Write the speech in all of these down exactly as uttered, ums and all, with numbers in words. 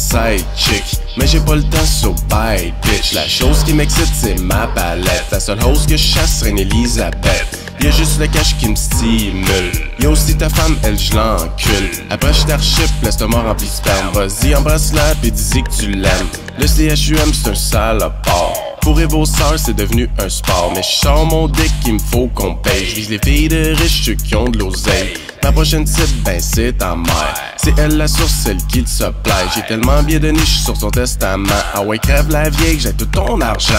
side chick. Mais j'ai pas le temps, so bye bitch. La chose qui m'excite c'est ma palette. La seule hausse que je chasse, Reine Elisabeth. Y'a juste le cash qui me stimule. Y'a aussi ta femme, elle je l'encule. Après je t'archip, l'estomac rempli de sperme. Vas-y embrasse-la pis dis-y que tu l'aimes. Le C H U M c'est un salopard. Fourrer vos sœurs c'est devenu un sport. Mais je sors mon dick, il me faut qu'on paye. Je vise les filles de riches, ceux qui ont de l'oseille. Ma prochaine cible, ben c'est ta mère. C'est elle la source, celle qui te supply. J'ai tellement bien donné, j'suis sur son testament. Ah ouais, crève la vieille, que j'ai tout ton argent.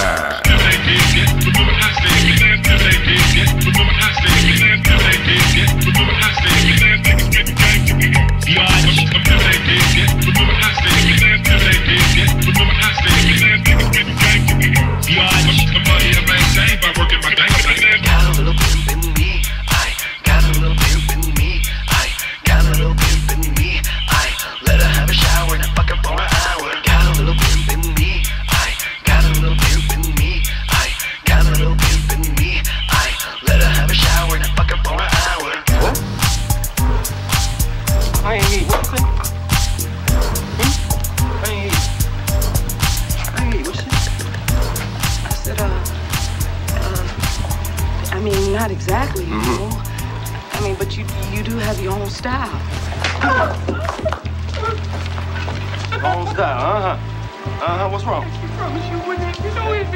I ain't eat. What's it? Hmm? I ain't eat. I ain't eat. What's it? I said, uh, uh, I mean, not exactly, you Mm-hmm. know. I mean, but you you do have your own style. Wrong style, uh-huh. Uh-huh, what's wrong? I promise you wouldn't. You know it.